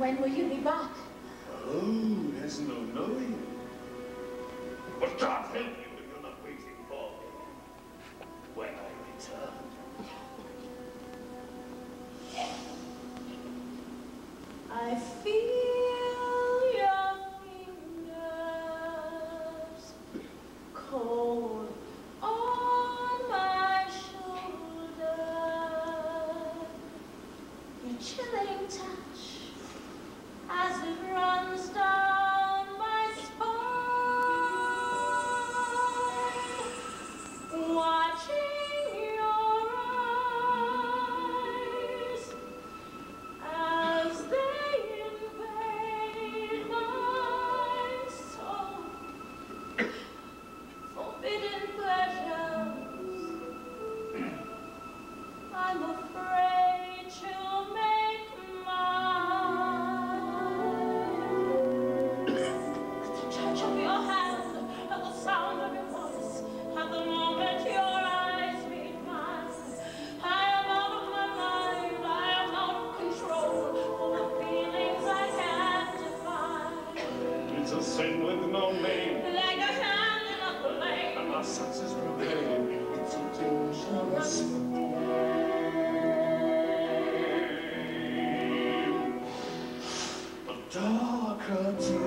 When will you be back? Oh, there's no knowing. But God help you if you're not waiting for me when I return. I feel your fingers cold on my shoulder, your chilling touch as it runs down my spine, watching your eyes as they invade my soul, forbidden pleasures I'm afraid to make mine. The touch of your hand, and the sound of your voice, at the moment your eyes meet mine, I am out of my mind, I am out of control, full of feelings I can't define. It's a sin with no name, Like a hand in a flame, and our senses prevail. It's a dangerous game. A darker